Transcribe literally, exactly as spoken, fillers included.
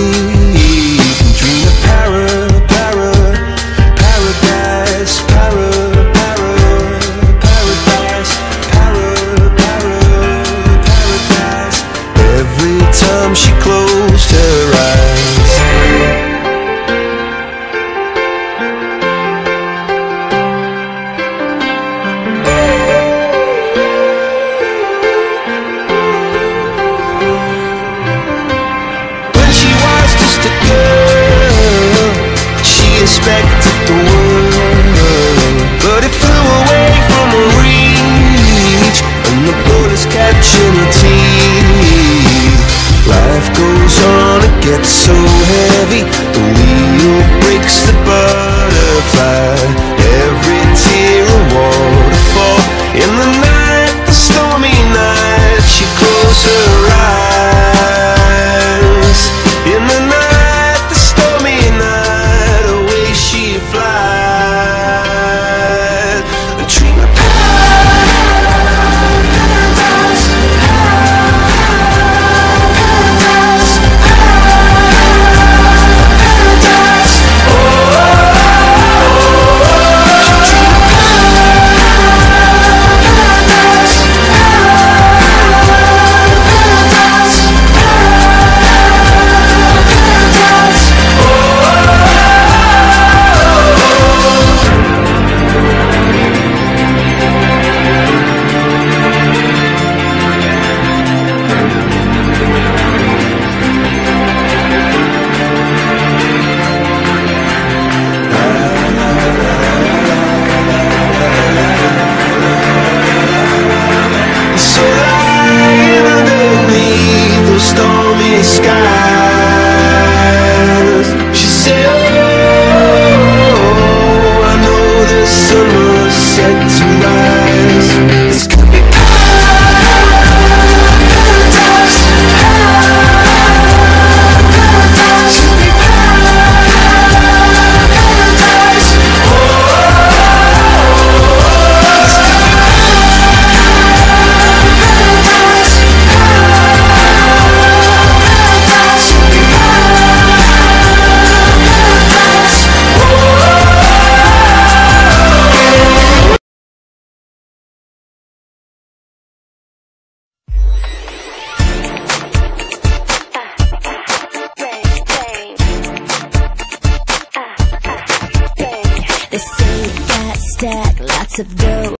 Dream of para, para, paradise, para, para, paradise, para, para, paradise. Every time she closed her eyes. Expected the world, but it flew away from her reach, and the bullets catching her teeth. Life goes on, it gets so heavy, the wheel breaks the butterfly. Every tear a waterfall. In the night, the stormy night, she closed her eyes. In the night, the stormy night, stormy skies. She said, oh, I know the sun was set to rise. This could be paradise, paradise, could be paradise. Oh, this could be They say you got stack, lots of dough.